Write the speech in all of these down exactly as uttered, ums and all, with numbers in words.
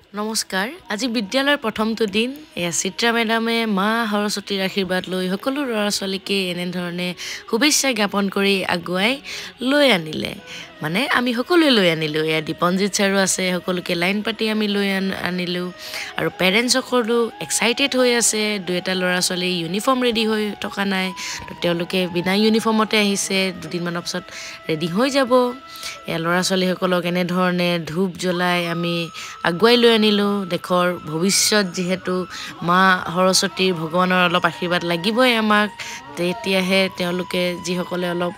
নমস্কাৰ আজি বিদ্যালয়ৰ প্ৰথমটো দিন এয়া চিত্ৰা মেডামে মা সৰস্বতীৰ আশীৰ্বাদ লৈ সকলো ল'ৰা ছোৱালীকে এনে ধৰণে শুভেচ্ছা জ্ঞাপন কৰি আগুৱাই লৈ আনিলে মানে আমি সকলোৱে লৈ আনিলো এয়া দীপনজিত ছাৰো আছে সকলোকে লাইন পাতি আমি লৈ আনিলো আৰু পেৰেণ্টছ সকলো এক্সাইটেড হৈ আছে দুটা ল'ৰা ছোৱালী ইউনিফৰ্ম ৰেডি হৈ থকা নাই তো তেওঁলোকে বিনা ইউনিফৰ্মতে আহিছে দুদিনমানৰ পিছত ৰেডি হৈ যাব এয়া ল'ৰা ছোৱালীসকলক এনে ধৰণে ধূপ জ্বলাই আমি আগুৱাই লৈ আনিলো দেশৰ ভৱিষ্যত যিহেতু মা সৰস্বতীৰ ভগৱানৰ অলপ আশীৰ্বাদ লাগিবই আমাক তেতিয়াহে তেওঁলোকে যিসকলে অলপ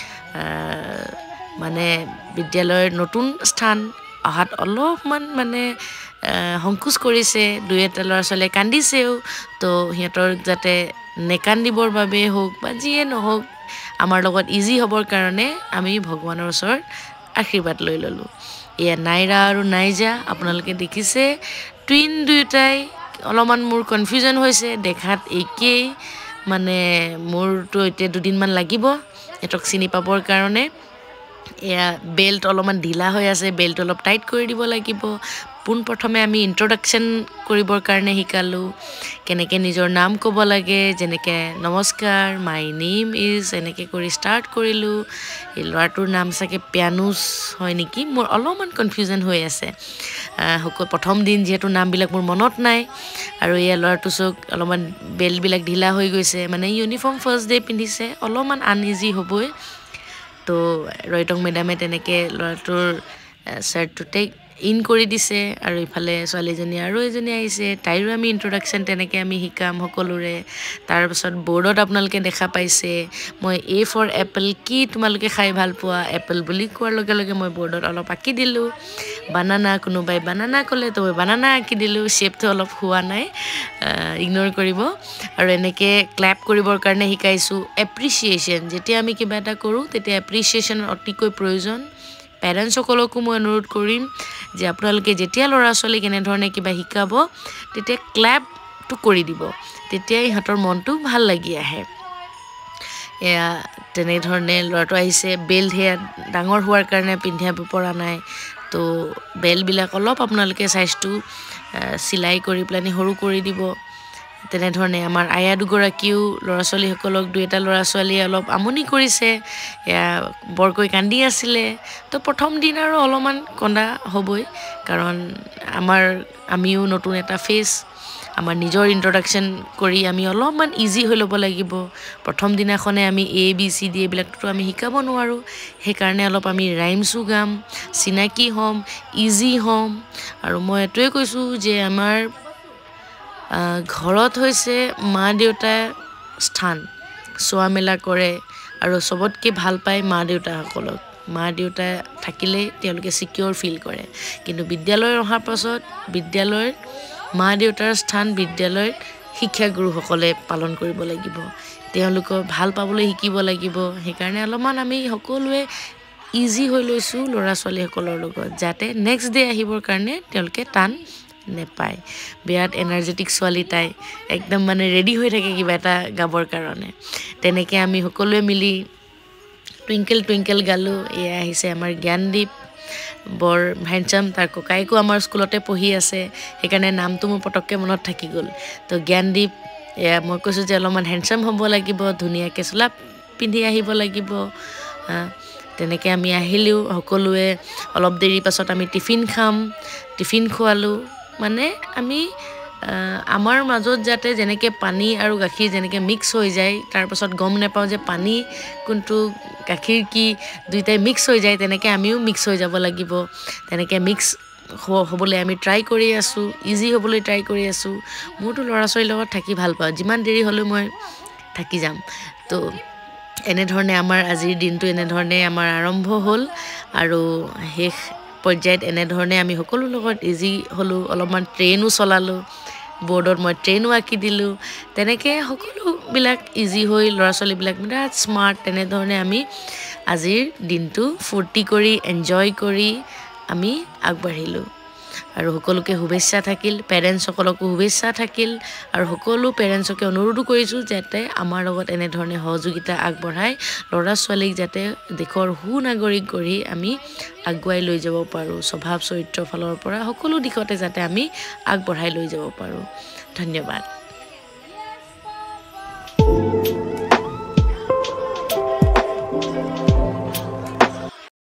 মানে বিদ্যালয়ৰ নতুন স্থান অহাত অলপমান মানে সংকোচ কৰিছে দুই এটা ল'ৰা ছোৱালীয়ে কান্দিছেও তো সিহঁতৰ যাতে নেকান্দিবৰ বাবে হওক বা যিয়ে নহওক আমাৰ লগত ইজি হ'বৰ কাৰণে আমি ভগৱানৰ ওচৰত আশীৰ্বাদ লৈ ল'লোঁ এয়া নাইৰা আৰু নাইজা আপোনালোকে দেখিছে টুইন দুয়োটাই অলপমান মোৰ কনফিউজন হৈছে দেখাত একেই মানে মোৰতো এতিয়া দুদিনমান লাগিব এটক চিনি পাবৰ কাৰণে এয়া বেল্ট অলপমান ঢিলা হৈ আছে বেল্ট অলপ টাইট কৰি দিব লাগিব পোন প্ৰথমে আমি ইন্ট্ৰডাকশ্যন কৰিবৰ কাৰণে শিকালোঁ কেনেকৈ নিজৰ নাম ক'ব লাগে যেনেকৈ নমস্কাৰ মাই নেম ইজ এনেকৈ কৰি ষ্টাৰ্ট কৰিলোঁ এই ল'ৰাটোৰ নাম চাগে পিয়ানুছ হয় নেকি মোৰ অলপমান কনফিউজন হৈ আছে প্ৰথম দিন যিহেতু নামবিলাক মোৰ মনত নাই আৰু এয়া ল'ৰাটো চক অলপমান বেল্টবিলাক ঢিলা হৈ গৈছে মানে ইউনিফৰ্ম ফাৰ্ষ্ট ডে পিন্ধিছে অলপমান আনইজি হ'বই তো ৰয়টং মেডামে তেনেকৈ ল'ৰাটোৰ শ্বাৰ্টটো টেক ইন কৰি দিছে আৰু ইফালে ছোৱালীজনী আৰু এজনী আহিছে তাইৰো আমি ইন্ট্ৰডাকশ্যন তেনেকৈ আমি শিকাম সকলোৰে তাৰপিছত বৰ্ডত আপোনালোকে দেখা পাইছে মই এ ফৰ এপল কি তোমালোকে খাই ভাল পোৱা এপল বুলি কোৱাৰ লগে লগে মই বৰ্ডত অলপ আঁকি দিলোঁ বানানা কোনোবাই বানানা ক'লে তো মই বানানা আঁকি দিলোঁ শ্বেপটো অলপ হোৱা নাই ইগন'ৰ কৰিব আৰু এনেকৈ ক্লেপ কৰিবৰ কাৰণে শিকাইছোঁ এপ্ৰিচিয়েশ্যন যেতিয়া আমি কিবা এটা কৰোঁ তেতিয়া এপ্ৰিচিয়েশ্যন অতিকৈ প্ৰয়োজন পেৰেণ্টছসকলকো মই অনুৰোধ কৰিম যে আপোনালোকে যেতিয়া ল'ৰা ছোৱালীক এনেধৰণে কিবা শিকাব তেতিয়া ক্লেপটো কৰি দিব তেতিয়াই সিহঁতৰ মনটো ভাল লাগি আহে এয়া তেনেধৰণে ল'ৰাটো আহিছে বেল্ট সেয়া ডাঙৰ হোৱাৰ কাৰণে পিন্ধিব পৰা নাই তো বেল্টবিলাক অলপ আপোনালোকে চাইজটো চিলাই কৰি পেলানি সৰু কৰি দিব তেনেধৰণে আমাৰ আয়া দুগৰাকীও ল'ৰা ছোৱালীসকলক দুই এটা ল'ৰা ছোৱালীয়ে অলপ আমনি কৰিছে এয়া বৰকৈ কান্দি আছিলে তো প্ৰথম দিন আৰু অলপমান কন্দা হ'বই কাৰণ আমাৰ আমিও নতুন এটা ফেচ আমাৰ নিজৰ ইন্ট্ৰডাকশ্যন কৰি আমি অলপমান ইজি হৈ ল'ব লাগিব প্ৰথম দিনাখনে আমি এ বি চি ডি এইবিলাকতো আমি শিকাব নোৱাৰোঁ সেইকাৰণে অলপ আমি ৰাইমছো গাম চিনাকি হ'ম ইজি হ'ম আৰু মই এইটোৱে কৈছোঁ যে আমাৰ ঘৰত হৈছে মা দেউতাৰ স্থান চোৱা মেলা কৰে আৰু চবতকৈ ভাল পায় মা দেউতাসকলক মা দেউতা থাকিলে তেওঁলোকে চিকিউৰ ফিল কৰে কিন্তু বিদ্যালয় অহাৰ পাছত বিদ্যালয়ৰ মা দেউতাৰ স্থান বিদ্যালয়ৰ শিক্ষাগুৰুসকলে পালন কৰিব লাগিব তেওঁলোকক ভাল পাবলৈ শিকিব লাগিব সেইকাৰণে অলপমান আমি সকলোৱে ইজি হৈ লৈছোঁ ল'ৰা ছোৱালীসকলৰ লগত যাতে নেক্সট ডে আহিবৰ কাৰণে তেওঁলোকে টান নেপায় বিৰাট এনাৰ্জেটিক ছোৱালী তাই একদম মানে ৰেডি হৈ থাকে কিবা এটা গাবৰ কাৰণে তেনেকৈ আমি সকলোৱে মিলি টুইংকেল টুইংকেল গালোঁ এয়া আহিছে আমাৰ জ্ঞানদীপ বৰ হেণ্ডচাম তাৰ ককাইকো আমাৰ স্কুলতে পঢ়ি আছে সেইকাৰণে নামটো মোৰ পটককৈ মনত থাকি গ'ল তো জ্ঞানদীপ এয়া মই কৈছোঁ যে অলপমান হেণ্ডচাম হ'ব লাগিব ধুনীয়াকৈ চোলা পিন্ধি আহিব লাগিব তেনেকৈ আমি আহিলোঁ সকলোৱে অলপ দেৰি পাছত আমি টিফিন খাম টিফিন খোৱালোঁ মানে আমি আমাৰ মাজত যাতে যেনেকৈ পানী আৰু গাখীৰ যেনেকৈ মিক্স হৈ যায় তাৰপাছত গম নাপাওঁ যে পানী কোনটো গাখীৰ কি দুইটাই মিক্স হৈ যায় তেনেকৈ আমিও মিক্স হৈ যাব লাগিব তেনেকৈ মিক্স হ'বলৈ আমি ট্ৰাই কৰি আছোঁ ইজি হ'বলৈ ট্ৰাই কৰি আছোঁ মোৰতো ল'ৰা ছোৱালীৰ লগত থাকি ভাল পাওঁ যিমান দেৰি হ'লেও মই থাকি যাম তো এনেধৰণে আমাৰ আজিৰ দিনটো এনেধৰণে আমাৰ আৰম্ভ হ'ল আৰু শেষ পৰ্যায়ত এনেধৰণে আমি সকলো লগত ইজি হ'লোঁ অলপমান ট্ৰেইনো চলালোঁ বৰ্ডত মই ট্ৰেইনো আঁকি দিলোঁ তেনেকৈ সকলোবিলাক ইজি হৈ ল'ৰা ছোৱালীবিলাক বিৰাট স্মাৰ্ট তেনেধৰণে আমি আজিৰ দিনটো ফূৰ্তি কৰি এনজয় কৰি আমি আগবাঢ়িলোঁ আৰু সকলোকে শুভেচ্ছা থাকিল পেৰেণ্টছসকলকো শুভেচ্ছা থাকিল আৰু সকলো পেৰেণ্টছকে অনুৰোধ কৰিছোঁ যাতে আমাৰ লগত এনেধৰণে সহযোগিতা আগবঢ়াই ল'ৰা ছোৱালীক যাতে দেশৰ সুনাগৰিক গঢ়ি আমি আগুৱাই লৈ যাব পাৰোঁ স্বভাৱ চৰিত্ৰৰ ফালৰ পৰা সকলো দিশতে যাতে আমি আগবঢ়াই লৈ যাব পাৰোঁ ধন্যবাদ